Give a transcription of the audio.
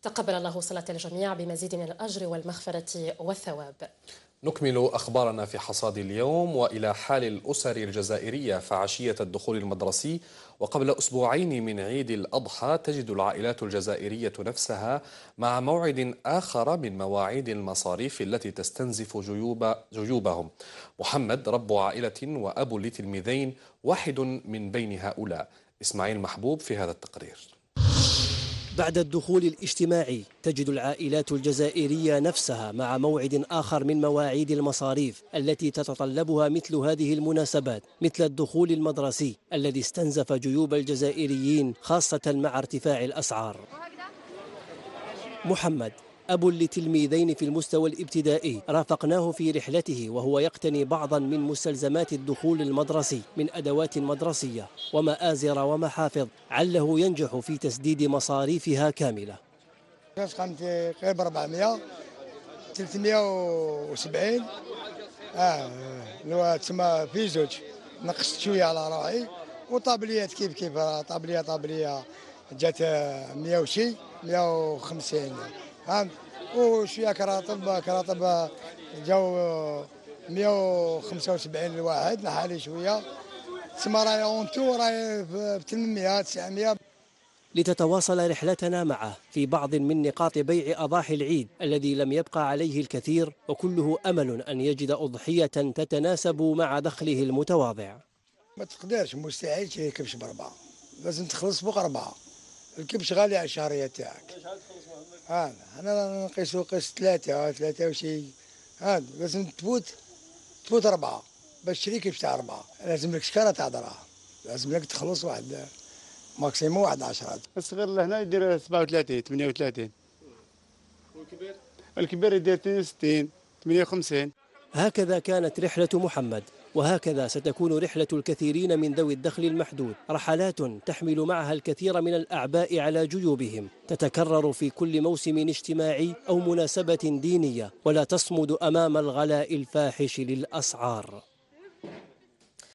تقبل الله صلاة الجميع بمزيد من الأجر والمغفرة والثواب. نكمل أخبارنا في حصاد اليوم وإلى حال الأسر الجزائرية فعشية الدخول المدرسي. وقبل أسبوعين من عيد الأضحى تجد العائلات الجزائرية نفسها مع موعد آخر من مواعيد المصاريف التي تستنزف جيوبهم. محمد رب عائلة وأب لتلميذين، واحد من بين هؤلاء. إسماعيل محبوب في هذا التقرير. بعد الدخول الاجتماعي تجد العائلات الجزائرية نفسها مع موعد آخر من مواعيد المصاريف التي تتطلبها مثل هذه المناسبات، مثل الدخول المدرسي الذي استنزف جيوب الجزائريين خاصة مع ارتفاع الأسعار. محمد أب لتلميذين في المستوى الابتدائي رافقناه في رحلته وهو يقتني بعضا من مستلزمات الدخول المدرسي من أدوات مدرسية ومآزر ومحافظ، عله ينجح في تسديد مصاريفها كاملة. قمت قريب 400 370 تسمى في زوج، نقصت شوية على روحي، وطابليات كيف طابلية جات 100 وشي 150 فهمت، وشويه كراطب جاو 175 الواحد، نحالي شويه تسمى راهي اونتو راهي ب 800 900. لتتواصل رحلتنا معه في بعض من نقاط بيع أضاحي العيد الذي لم يبقى عليه الكثير، وكله أمل أن يجد أضحية تتناسب مع دخله المتواضع. ما تقدرش، مستحيل تشري كبش ب4، لازم تخلص فوق 4. الكبش غالي على الشهرية تاعك. أنا نقيسو قيس 3 وشي، لازم تفوت 4 باش تشري كبش تاع 4. لازم لك شكارة تاع دراهم، لازم لك تخلص واحد ماكسيموم واحد 10. الصغير لهنا يدير 37 38. الكبير يدير 62 58. هكذا كانت رحلة محمد، وهكذا ستكون رحلة الكثيرين من ذوي الدخل المحدود، رحلات تحمل معها الكثير من الأعباء على جيوبهم، تتكرر في كل موسم اجتماعي أو مناسبة دينية، ولا تصمد أمام الغلاء الفاحش للأسعار.